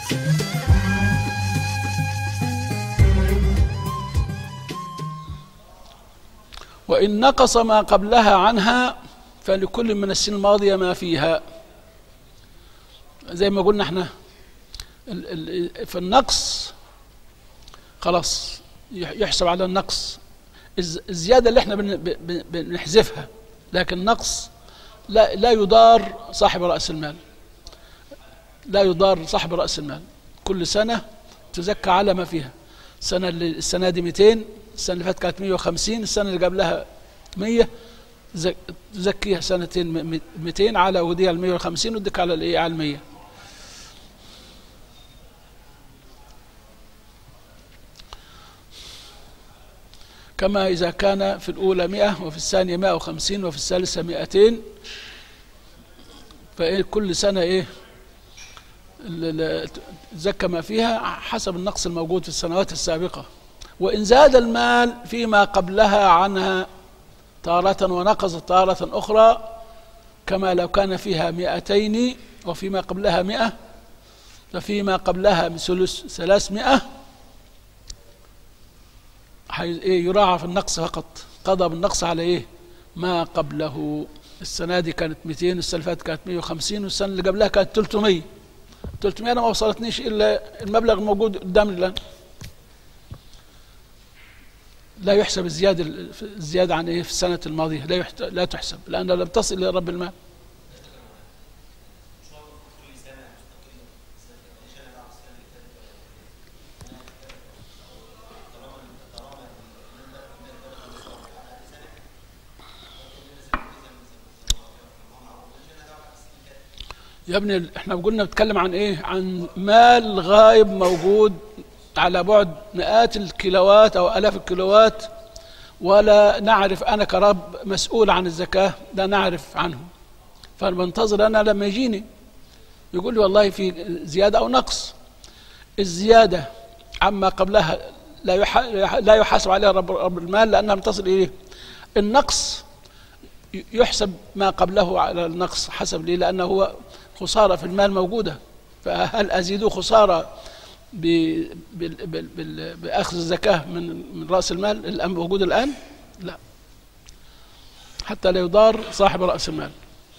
وإن نقص ما قبلها عنها فلكل من السنة الماضية ما فيها. زي ما قلنا احنا في النقص خلاص يحسب على النقص الزيادة اللي احنا بنحذفها، لكن النقص لا يضار صاحب رأس المال، لا يضار صاحب رأس المال. كل سنة تزكى على ما فيها. السنة دي 200، السنة اللي فاتت كانت 150، السنة اللي قبلها 100، تزكيها سنتين 200 على وديها 150 ودك على الايه على 100. كما إذا كان في الأولى 100 وفي الثانية 150 وفي الثالثة 200، فإيه كل سنة إيه تزكى ما فيها حسب النقص الموجود في السنوات السابقة. وإن زاد المال فيما قبلها عنها تارة ونقص تارة أخرى، كما لو كان فيها 200 وفيما قبلها 100 ففيما قبلها بثلث 300 يراعى في النقص فقط، قضى بالنقص على إيه ما قبله. السنة دي كانت 200، السنة اللي فاتت كانت 150، والسنة اللي قبلها كانت 300. 300 أنا ما وصلتنيش إلا المبلغ الموجود قدامي الآن. لا يحسب الزيادة عن إيه في السنة الماضية، لا تحسب لأنها لم تصل إلى رب المال. يا ابني احنا قلنا بنتكلم عن ايه؟ عن مال غايب موجود على بعد مئات الكيلوات او الاف الكيلوات، ولا نعرف انا كرب مسؤول عن الزكاة، لا نعرف عنه. فانا بنتظر انا لما يجيني يقول لي والله في زيادة او نقص. الزيادة عما قبلها لا يحاسب عليها رب المال لانها تصل اليه. النقص يحسب ما قبله على النقص حسب ليه، لانه هو خسارة في المال موجودة. فهل أزيدوا خسارة بأخذ الزكاة من رأس المال الموجود الآن؟ لا، حتى لا يضار صاحب رأس المال.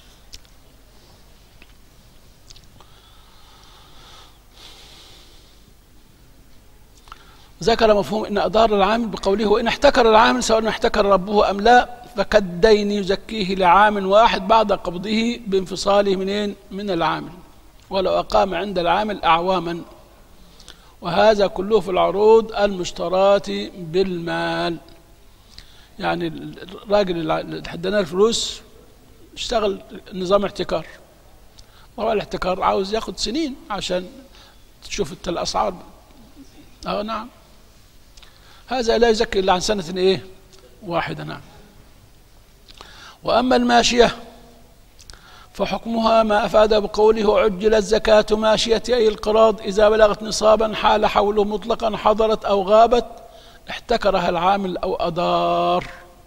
ذكر مفهوم إن أضار العامل بقوله وإن احتكر العامل سواء احتكر ربه أم لا فكالدين يزكيه لعام واحد بعد قبضه بانفصاله من العامل ولو أقام عند العامل أعواما. وهذا كله في العروض المشتراة بالمال. يعني الراجل اللي حدنا الفلوس اشتغل نظام احتكار، وهو الاحتكار عاوز ياخد سنين عشان تشوف الأسعار. نعم، هذا لا يزكي إلا عن سنة إيه واحدة. نعم. وأما الماشية فحكمها ما أفاد بقوله عجلت زكاة ماشية أي القراض إذا بلغت نصابا حال حوله مطلقا حضرت أو غابت احتكرها العامل أو أدار.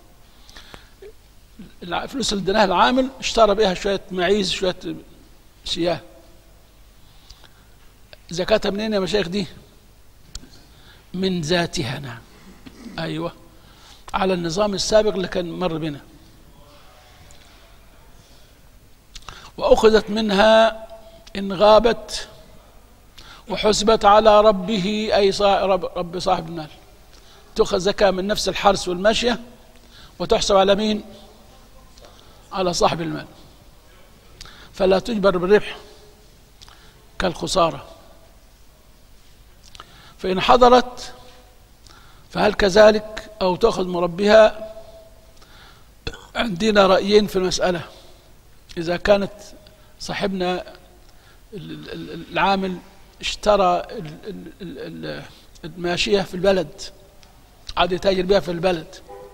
الفلوس اللي اديناها العامل اشترى بها شوية معيز شوية شياه، زكاتها منين يا مشايخ دي؟ من ذاتها. نعم، أيوة، على النظام السابق اللي كان مر بنا. وأخذت منها إن غابت وحسبت على ربه أي رب صاحب المال. تأخذ زكاة من نفس الحرث والمشية وتحسب على مين؟ على صاحب المال، فلا تجبر بالربح كالخسارة. فإن حضرت فهل كذلك أو تأخذ مربها؟ عندنا رأيين في المسألة. إذا كانت صاحبنا العامل اشترى الماشية في البلد عاد يتاجر بها في البلد،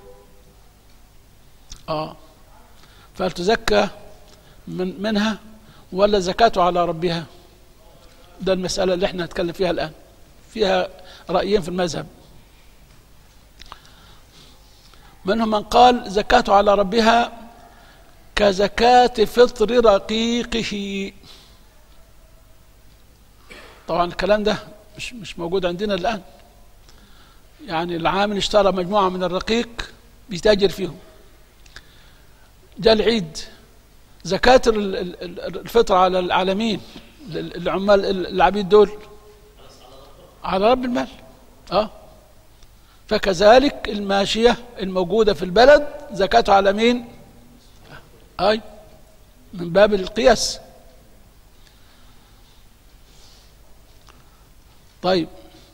فهل تزكى منها ولا زكاته على ربها؟ ده المسألة اللي احنا نتكلم فيها الآن. فيها رأيين في المذهب. منهم من قال زكاته على ربها كزكاة فطر رقيقه، طبعا الكلام ده مش موجود عندنا الآن. يعني العامل اشترى مجموعة من الرقيق بيتاجر فيهم، جاء العيد، زكاة الفطر على مين؟ العمال العبيد دول على رب المال. فكذلك الماشية الموجودة في البلد زكاته على مين؟ من باب القياس. طيب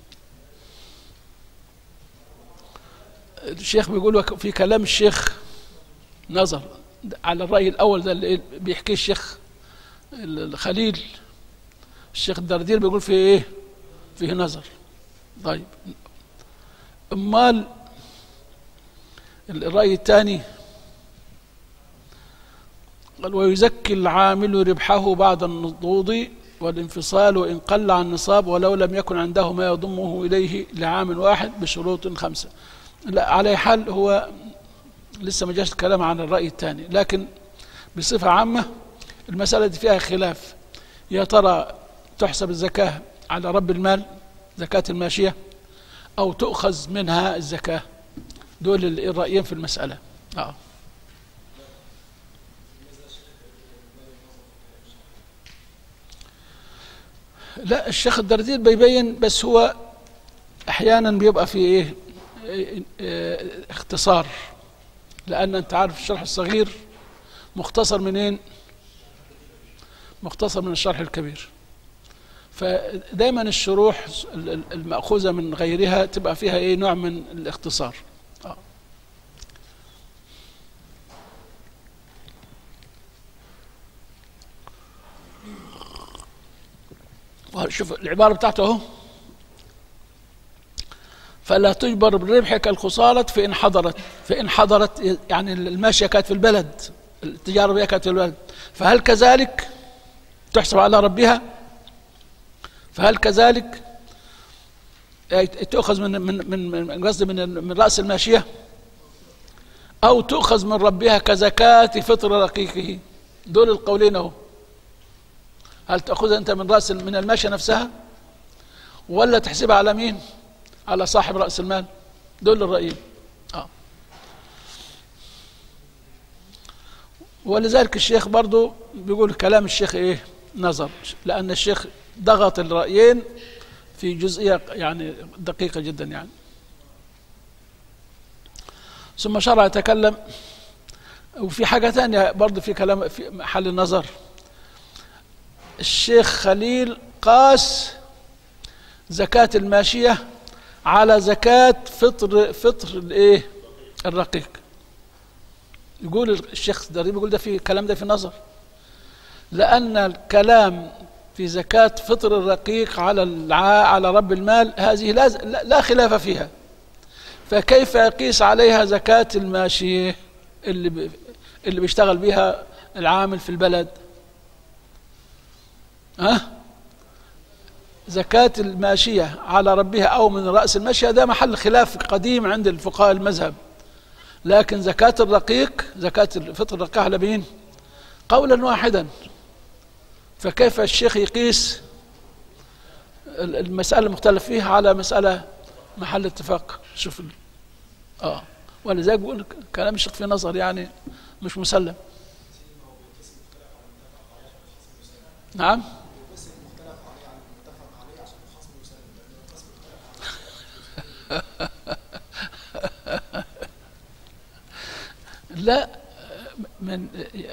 الشيخ بيقول في كلام الشيخ نظر على الرأي الأول ده اللي بيحكيه الشيخ الخليل. الشيخ الدردير بيقول فيه ايه؟ فيه نظر. طيب امال الرأي الثاني قال ويزكي العامل ربحه بعد النضوض والانفصال وإن قل عن نصاب ولو لم يكن عنده ما يضمه إليه لعام واحد بشروط 5. لا على حال هو لسه ما جاش الكلام عن الرأي الثاني، لكن بصفة عامة المسألة دي فيها خلاف. يا ترى تحسب الزكاة على رب المال زكاة الماشية أو تؤخذ منها الزكاة؟ دول الرأيين في المسألة. لا الشيخ الدردير بيبين، بس هو أحيانا بيبقى في إيه اختصار، لأن أنت عارف الشرح الصغير مختصر منين؟ مختصر من الشرح الكبير. فدايما الشروح المأخوذة من غيرها تبقى فيها ايه نوع من الاختصار. شوف العبارة بتاعته اهو: فلا تجبر بالربح كالخسارة فإن حضرت يعني الماشية كانت في البلد، التجارة بها كانت في البلد، فهل كذلك تحسب على ربها؟ فهل كذلك تؤخذ من قصدي من رأس الماشية، أو تؤخذ من ربها كزكاة فطر رقيقه؟ دول القولين اهو. هل تأخذها أنت من رأس من الماشية نفسها، ولا تحسبها على مين؟ على صاحب رأس المال. دول الرأيين. ولذلك الشيخ برضو بيقول كلام الشيخ ايه نظر، لأن الشيخ ضغط الرأيين في جزئية يعني دقيقة جدا يعني. ثم شرع يتكلم، وفي حاجة ثانية برضو في كلام في محل النظر. الشيخ خليل قاس زكاة الماشية على زكاة فطر الايه الرقيق. يقول الشيخ الدردير بيقول ده في الكلام ده في نظر، لأن الكلام في زكاة فطر الرقيق على رب المال هذه لا خلاف فيها، فكيف يقيس عليها زكاة الماشية اللي بيشتغل بها العامل في البلد؟ زكاة الماشية على ربها أو من رأس الماشية ده محل خلاف قديم عند الفقهاء المذهب، لكن زكاة الرقيق زكاة فطر الرقيق على مين؟ قولا واحدا. فكيف الشيخ يقيس المسألة المختلف فيها على مسألة محل اتفاق؟ شوف ولذلك بقول كلام الشيخ في نظر يعني مش مسلم. نعم. لا، من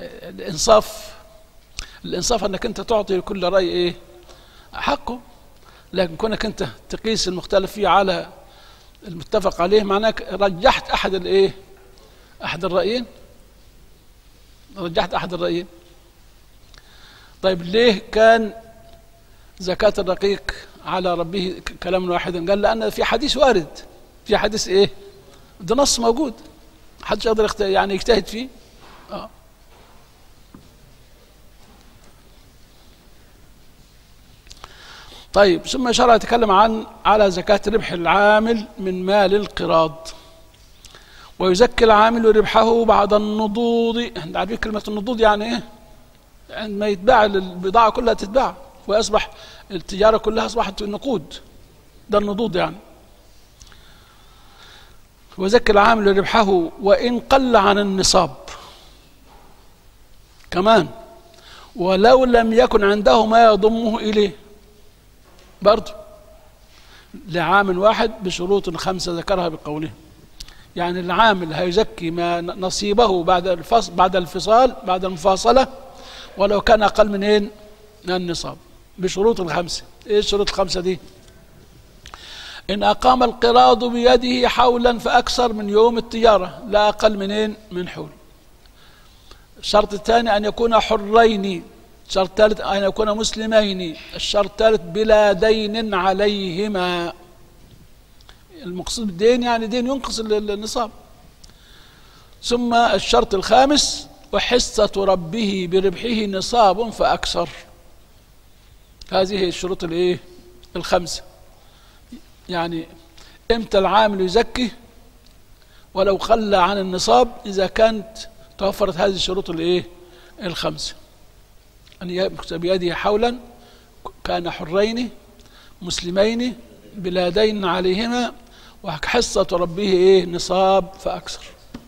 الإنصاف أنك أنت تعطي لكل رأي إيه حقه، لكن كونك أنت تقيس المختلف فيه على المتفق عليه معناك رجحت أحد الرأيين. رجحت أحد الرأيين. طيب ليه كان زكاة الرقيق على ربه كلام واحدا؟ قال لأن في حديث وارد، في حديث إيه ده نص موجود، حدش يقدر يعني يجتهد فيه. طيب ثم شرع يتكلم على زكاة ربح العامل من مال القراض. ويزكي العامل ربحه بعد النضوض. احنا عارفين كلمة النضوض يعني ايه؟ عندما يتباع البضاعة كلها تتباع ويصبح التجارة كلها أصبحت نقود، ده النضوض يعني. وزكي العامل ربحه وإن قل عن النصاب كمان، ولو لم يكن عنده ما يضمه إليه برضه، لعام واحد بشروط 5 ذكرها بقوله. يعني العامل هيزكي ما نصيبه بعد الفصال، بعد المفاصلة، ولو كان أقل من إيه؟ من النصاب، بشروط 5. إيه الشروط 5 دي؟ إن أقام القراض بيده حولا فأكثر من يوم التجارة، لا أقل من إيه؟ من حول. الشرط الثاني أن يكون حرين. الشرط الثالث أن يكون مسلمين. الشرط الثالث بلا دين عليهما. المقصود بالدين يعني دين ينقص النصاب. ثم الشرط الخامس وحصة ربه بربحه نصاب فأكثر. هذه هي الشروط الايه؟ 5. يعني امتى العامل يزكي ولو قل عن النصاب؟ إذا كانت توفرت هذه الشروط الايه؟ 5. أن يمكث بيده حولا، كان حرين مسلمين بلا دين عليهما، وحصة ربه ايه؟ نصاب فأكثر.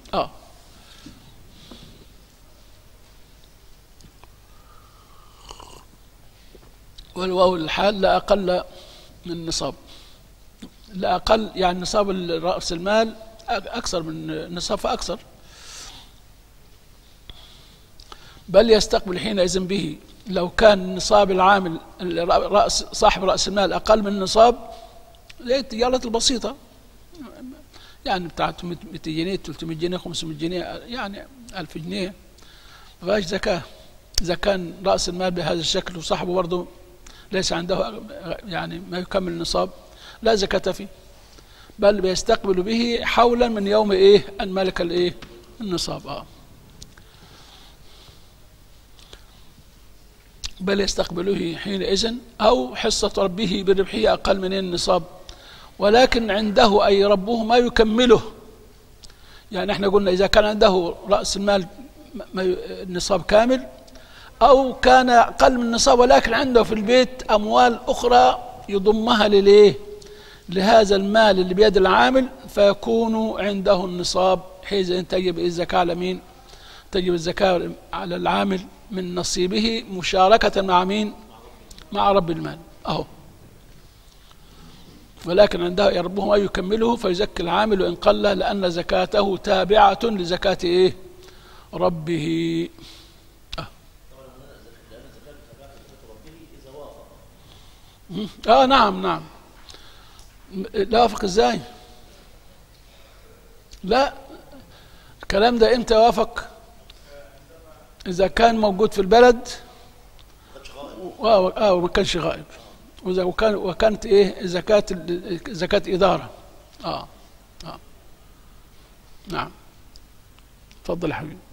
والواو الحال لا أقل من النصاب، لا أقل يعني نصاب رأس المال أكثر من النصاب فأكثر، بل يستقبل حينئذ به. لو كان نصاب العامل صاحب رأس المال أقل من النصاب، زي التجارة البسيطة يعني بتاعت 200 جنيه 300 جنيه 500 جنيه يعني 1000 جنيه، ما فيهاش زكاة. إذا كان رأس المال بهذا الشكل وصاحبه برضه ليس عنده يعني ما يكمل النصاب، لا زكاة فيه، بل بيستقبل به حولا من يوم ايه؟ ان ملك الايه؟ النصاب. بل يستقبله حينئذ، او حصة ربه بربحه اقل من النصاب، ولكن عنده اي ربه ما يكمله. يعني احنا قلنا اذا كان عنده رأس المال النصاب كامل، أو كان أقل من النصاب ولكن عنده في البيت أموال أخرى يضمها للإيه؟ لهذا المال اللي بيد العامل، فيكون عنده النصاب، حيث أن تجب الزكاة على مين؟ تجب الزكاة على العامل من نصيبه مشاركة مع مين؟ مع رب المال. ولكن عنده يربه ما يكمله، فيزكي العامل وإن قل، لأن زكاته تابعة لزكاة إيه؟ ربه. نعم. لا وافق ازاي؟ لا، الكلام ده امتى وافق؟ اذا كان موجود في البلد وما كانش غائب، وكانت ايه؟ زكاة إدارة. نعم. تفضل يا حبيبي.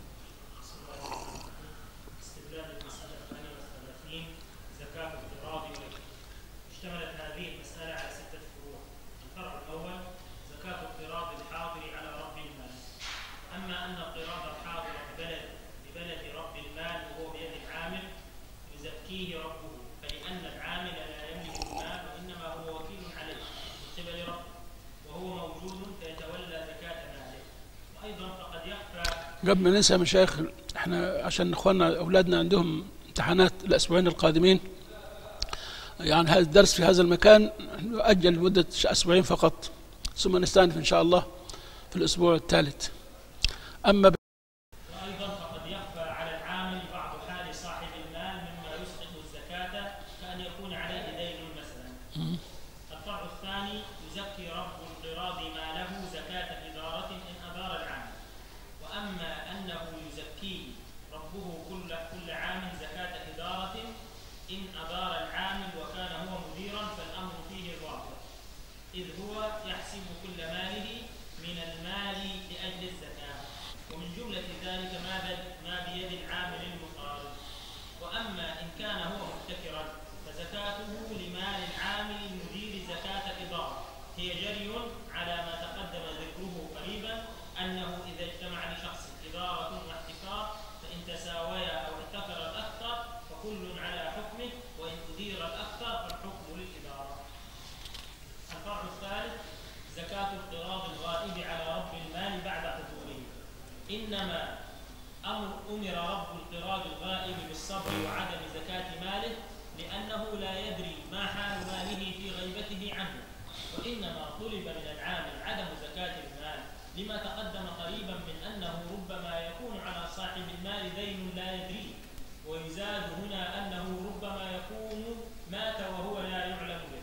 قبل ما ننسى يا مشايخ، احنا عشان اخواننا اولادنا عندهم امتحانات الاسبوعين القادمين، يعني هذا الدرس في هذا المكان يؤجل لمدة اسبوعين فقط، ثم نستأنف ان شاء الله في الاسبوع الثالث. اما وايضا فقد يخفى على العامل بعض حال صاحب المال مما يسقط الزكاة، كأن يكون عليه دين مثلا. الفرع الثاني يزكي رب القراض ماله زكاة إدارة إن أدار العامل. وأما أنه يزكيه ربه كل عام زكاة إدارة إن أدار العامل وكان هو مديرا، فالأمر فيه ظاهر، إذ هو يحسب كل ماله من المال لأجل الزكاة، ومن جملة ذلك ما بيد العامل المقارض. وأما إن كان هو محتكرا، فزكاته لمال العامل المدير زكاة إدارة، هي جري على ما تقدم ذكره قريبا، أنه إذا اجتمع لشخص إدارة واحتكار، فإن تساويا أو احتكر الأكثر فكل على حكمه، وإن أدير إنما أمر رب القراد الغائب بالصبر وعدم زكاة ماله لأنه لا يدري ما حال ماله في غيبته عنه، وإنما طلب من العامل عدم زكاة المال لما تقدم قريبا من أنه ربما يكون على صاحب المال دين لا يدريه، ويزاد هنا أنه ربما يكون مات وهو لا يعلم به.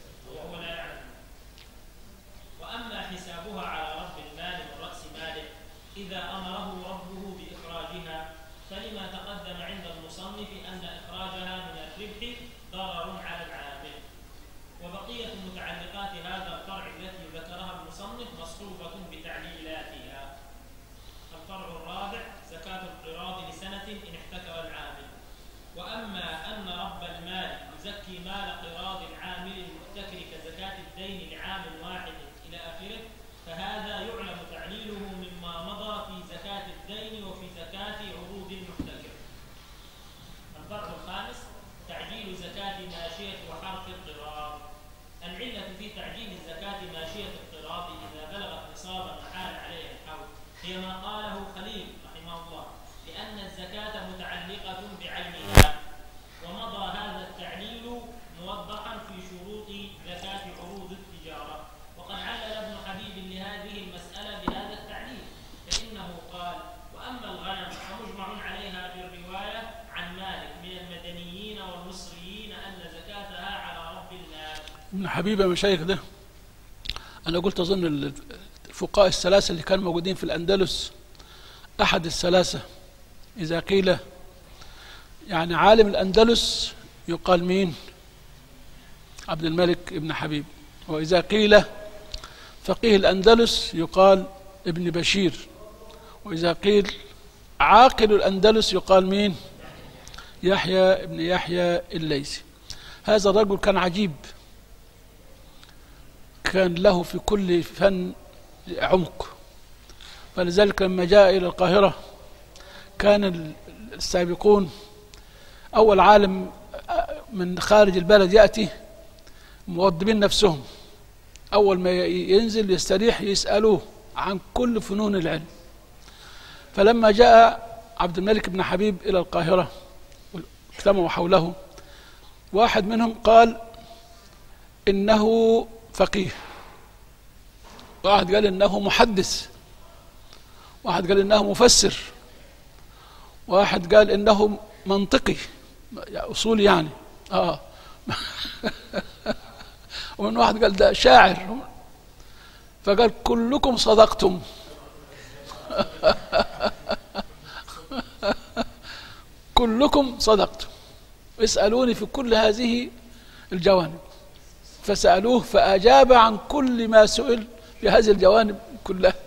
وأما حسابها على رب المال من رأس ماله إذا أمره ربه بإخراجها فلما تقدم عند المصنف أن إخراجها من الربح ضرر على العامل. وبقية متعلقات هذا الفرع التي ذكرها المصنف مصحوبة بتعليلاتها. الفرع الرابع زكاة القراض لسنة إن احتكر العامل. وأما أن رب المال يزكي مال قراض العامل المحتكر كزكاة الدين لعام واحد إلى آخره فهذا يعلم تعليله مما مضى في زكاة الدين وفي زكاة عروض المحتكر. الفرع الخامس تعجيل زكاة ماشية وحرث القراض. العلة في تعجيل زكاة ماشية القراض إذا بلغت نصابا وحال عليها الحول هي ما قاله خليل رحمه الله لأن الزكاة متعلقة بعينها، ومضى هذا التعليل موضحا في شروط زكاة عروض التجارة. وقد علل ابن حبيب لهذه المسألة بهذا التعليل فإنه قال: وأما الغنم فمجمع عليها بالرواية عن مالك من المدنيين والمصريين أن زكاتها على رب المال. ابن حبيب يا مشايخ ده أنا قلت أظن الفقهاء الثلاثة اللي كانوا موجودين في الأندلس أحد الثلاثة. إذا قيل يعني عالم الأندلس يقال مين؟ عبد الملك ابن حبيب. وإذا قيل فقيه الأندلس يقال ابن بشير. وإذا قيل عاقل الأندلس يقال مين؟ يحيى ابن يحيى الليثي. هذا الرجل كان عجيب، كان له في كل فن عمق، فلذلك لما جاء إلى القاهرة كان السابقون أول عالم من خارج البلد يأتي موضبين نفسهم، أول ما ينزل يستريح يسألوه عن كل فنون العلم. فلما جاء عبد الملك بن حبيب إلى القاهرة واجتمعوا حوله، واحد منهم قال إنه فقيه، واحد قال إنه محدث، واحد قال إنه مفسر، واحد قال إنه منطقي أصولي يعني ومن واحد قال ده شاعر. فقال كلكم صدقتم كلكم صدقتم، اسألوني في كل هذه الجوانب. فسألوه فأجاب عن كل ما سئل في هذه الجوانب كلها.